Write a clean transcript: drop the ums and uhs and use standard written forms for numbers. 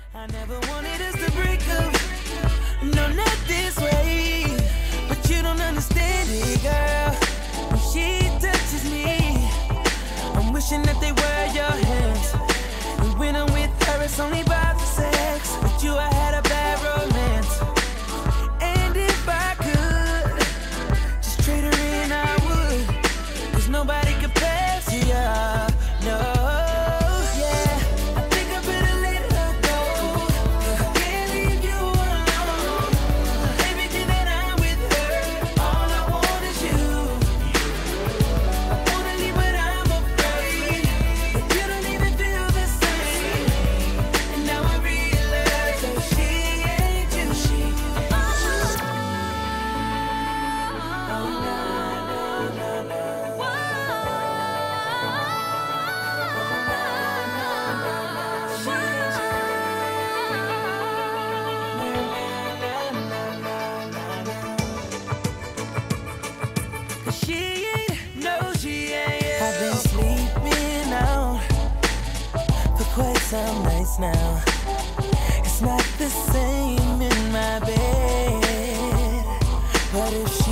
I never wanted us to break up, no, not this way. But you don't understand it, girl. When she touches me, I'm wishing that they were your hands. And when I'm with her, it's only about the sex. With you, I had a bad romance. And if I could just trade her in, I would. 'Cause nobody compares to you, no. Some nights now, it's not the same in my bed. But if she